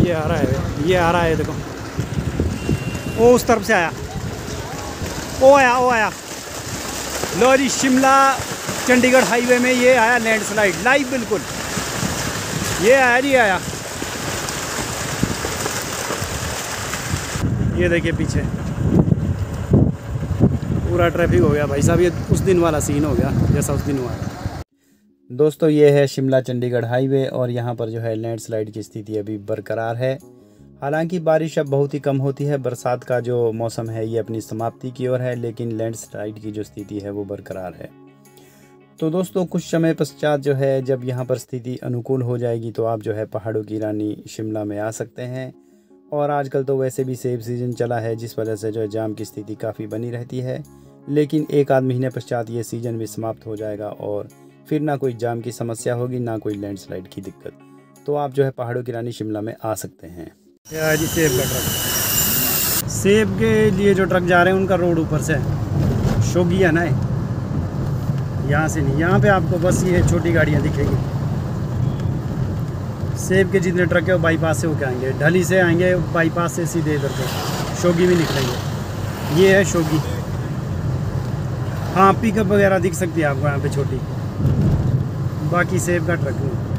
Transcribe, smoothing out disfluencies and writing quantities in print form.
ये आ रहा है, ये आ रहा है, देखो वो उस तरफ से आया, वो आया। लो जी, शिमला चंडीगढ़ हाईवे में ये आया लैंडस्लाइड लाइव, बिल्कुल ये आया जी, आया। ये देखिए पीछे पूरा ट्रैफिक हो गया भाई साहब, ये उस दिन वाला सीन हो गया जैसा उस दिन हुआ। दोस्तों ये है शिमला चंडीगढ़ हाईवे और यहाँ पर जो है लैंडस्लाइड की स्थिति अभी बरकरार है। हालांकि बारिश अब बहुत ही कम होती है, बरसात का जो मौसम है ये अपनी समाप्ति की ओर है, लेकिन लैंडस्लाइड की जो स्थिति है वो बरकरार है। तो दोस्तों कुछ समय पश्चात जो है जब यहाँ पर स्थिति अनुकूल हो जाएगी तो आप जो है पहाड़ों की रानी शिमला में आ सकते हैं। और आजकल तो वैसे भी सेब सीज़न चला है, जिस वजह से जो है जाम की स्थिति काफ़ी बनी रहती है, लेकिन एक आध महीने पश्चात ये सीज़न भी समाप्त हो जाएगा और फिर ना कोई जाम की समस्या होगी, ना कोई लैंडस्लाइड की दिक्कत। तो आप जो है पहाड़ों की रानी शिमला में आ सकते हैं। यह जी सेब का ट्रक, सेब के लिए जो ट्रक जा रहे हैं उनका रोड ऊपर से शोगी है ना, यहाँ से नहीं, यहाँ पे आपको बस ये छोटी गाड़ियाँ दिखेगी। सेब के जितने ट्रक है वो बाईपास से होके आएंगे, ढली से आएंगे बाईपास से सीधे इधर पे शोगी में निकलेंगे। ये है शोगी। हाँ पिकअप वगैरह दिख सकती है आपको यहाँ पे छोटी, बाकी सेब का ट्रक नहीं।